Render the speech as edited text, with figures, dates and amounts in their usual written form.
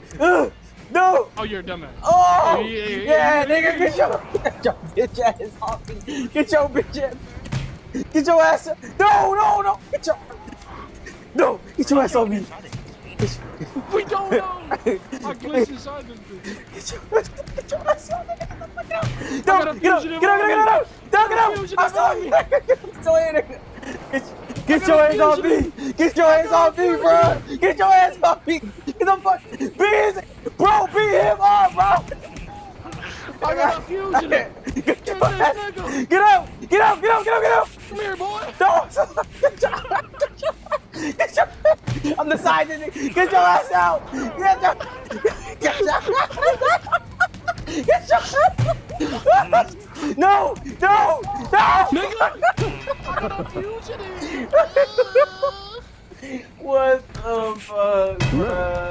No! Oh, you're a dumbass. Oh! Yeah, Nigga, get your bitch ass off me. Get your bitch ass. Get your ass. No! Get your. No! Get your ass on me. We don't know. I glitched inside this bitch. Get your ass on me. No, get out. I'm sorry. Get your hands off me. Get your hands off me, bro. Get your hands off me. Get the fuck. Bro, beat him up, bro. I got a fusion. Get your ass. Get out. Come here, boy. No. I'm the side nigga. Get your ass out. Get your No. Nigga. I got a fusion. What the fuck, bro?